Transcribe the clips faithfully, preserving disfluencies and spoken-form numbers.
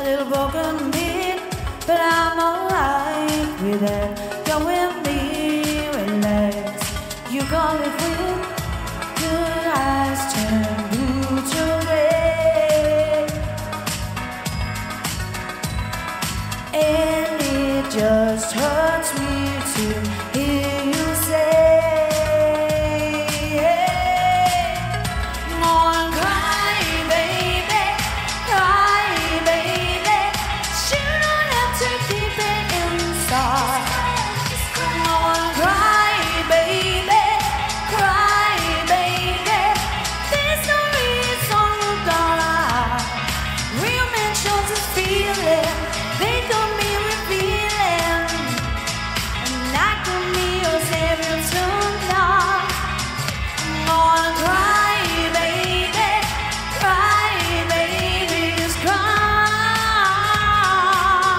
little broken beat, but I'm alright with it. You're with me, relax. You call it weird. Your eyes turn blue to red, and it just hurts me to hear you say, "Go on, cry, baby, cry, baby. You don't have to keep it inside. Go on, cry, baby, cry, baby. There's no reason you gotta hide. Real men show us feeling. They don't be revealing, and I can be your savior tonight. Go on, cry, baby, cry, baby, just cry.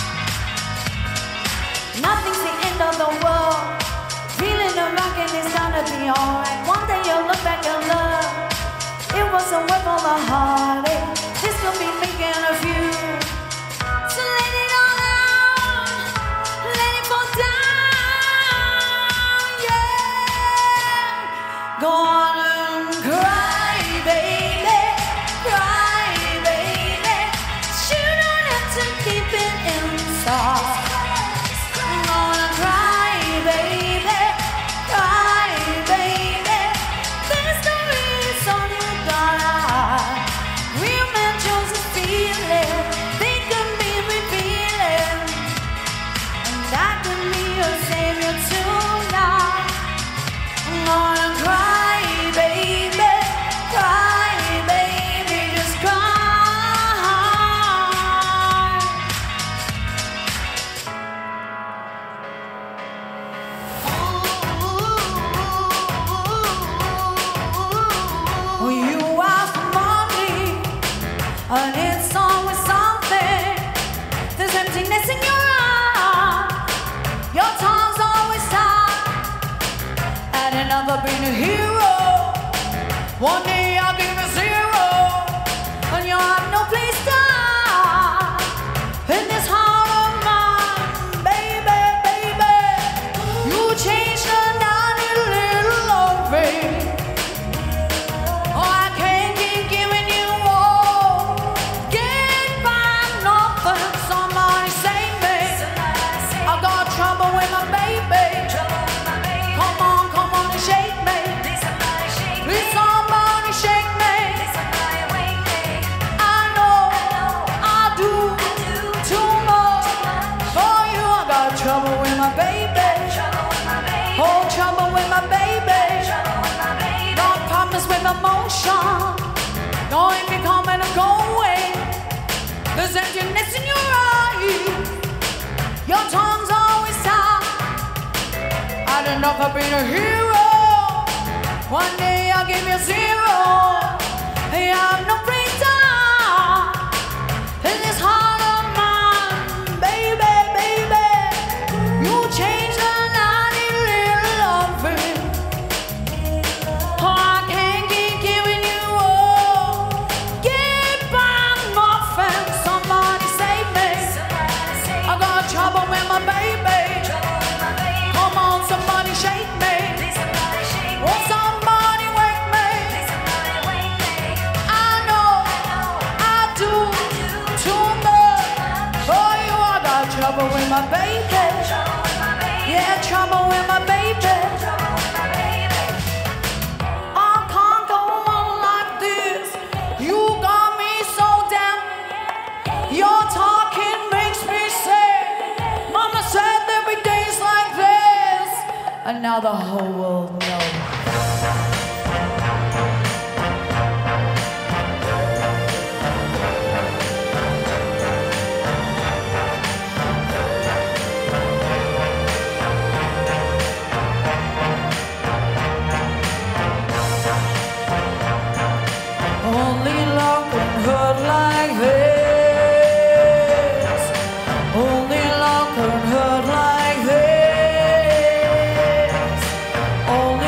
Nothing's the end of the world. Feeling the rockin' is gonna be alright. One day you'll look back and love. It wasn't worth all the heartache. This could be making a few. So let it all out, let it fall down, yeah. Go on and cry, baby, cry, baby. You don't have to keep it inside. Go on and cry, baby, cry, baby. There's no reason you gotta hide. Real men chose a feeling. They can be revealing, and I can be your savior tonight. I'm gonna cry, baby, cry, baby, just cry. Well, you ask for money, and it's always something. There's emptiness in your eye. Your tongue's always tied. And another being a hero. One day I'll give you zero, and you'll have no place to hide. In this heart of mine, baby, baby, you changed and I need a little loving. Oh, I can't keep giving you all. Get by nothing. Somebody save me. I got trouble with my baby. Come on, come on and shake me. Please somebody shake me. I know I do too much for you. I got trouble with my baby. Oh, trouble with my baby. Got problems with emotion. Don't be coming and going. There's emptiness in your eyes. Your tongue's always tied. I'd enough of being a hero. One day I'll give you zero. Hey, I'm no place to hide. In this heart of mine, baby, baby, you changed and I need a little loving. Oh, I can't keep giving you all. Get by nothing. Somebody save me. I got trouble with my baby. Come on, somebody shake me. Oh, somebody wake me. I know I do too much for you. I got trouble with my baby. Yeah, trouble with my baby. I can't go on like this. You got me so down. Your talking makes me sick. Mama said there'd be days like this, and now the whole world knows. Only love can hurt like this. Only love can hurt like this. Only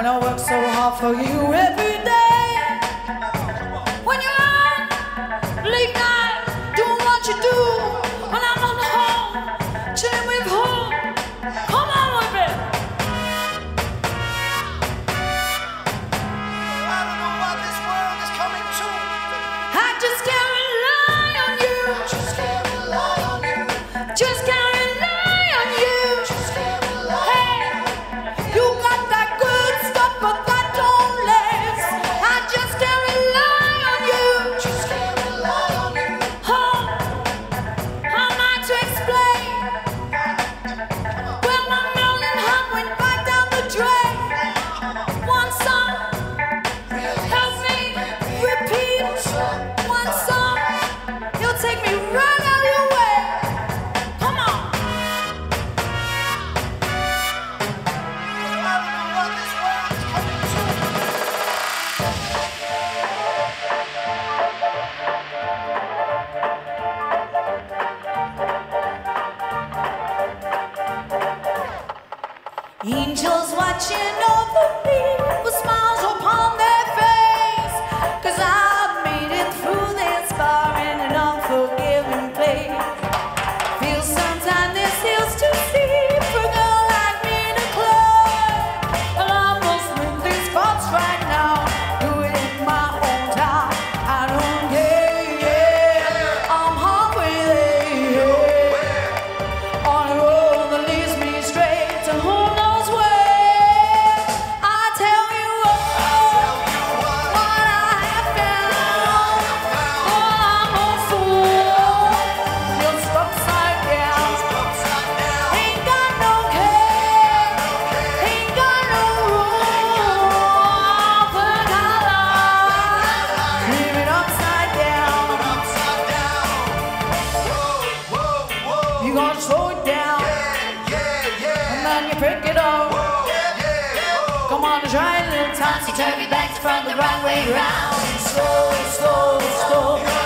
when I work so hard for you every day. When you're out late night doing what you do, when I'm on home chilling with who? Come on with it. I don't know what this world is coming to. I just can't rely on you. Just can't rely on you. Just can't rely on you. Just can't rely. Hey, you got that good stuff, but that don't last. I just can't rely on you. Just can't rely on you. Oh, how am I to explain? Well, my million heart went right down the drain. One song, help me repeat. One song, you'll take me right out your way. Come on. I don't know what this world is coming to. Angels watching over me with smiles upon their face, 'cause I've made it through this far in an unforgiving place. Feel sometimes this is too steep for a girl like me to climb, and I must make these spots right now, do it in my own time. I don't care, yeah, I'm hungry, yeah, on a road that leads me straight to who knows where. I tell you what, what I have found. Oh, I'm a fool, you're stuck upside down. Upside down. Ain't got no care, ain't got no rule. But I lie, leave it upside down. Upside down. Whoa, whoa, whoa. You gonna slow it down, Yeah, yeah, yeah. and then you pick it up. Yeah, yeah. Come on, try a little time to turn me back from the right way round. Slow, slow, slow.